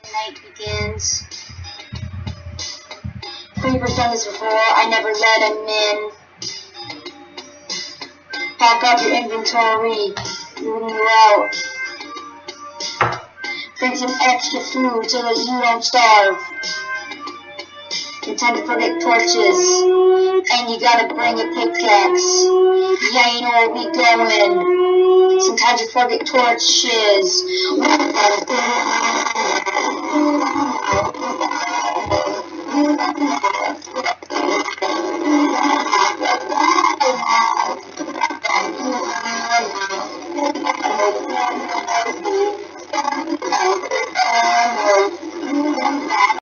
night begins. Creeper's done this before, I never let him in. Pack up your inventory, moving you out. Bring some extra food so that you don't starve. It's time to forget torches, and you gotta bring a pickaxe. Yeah, you know where we going. Sometimes you forget torches.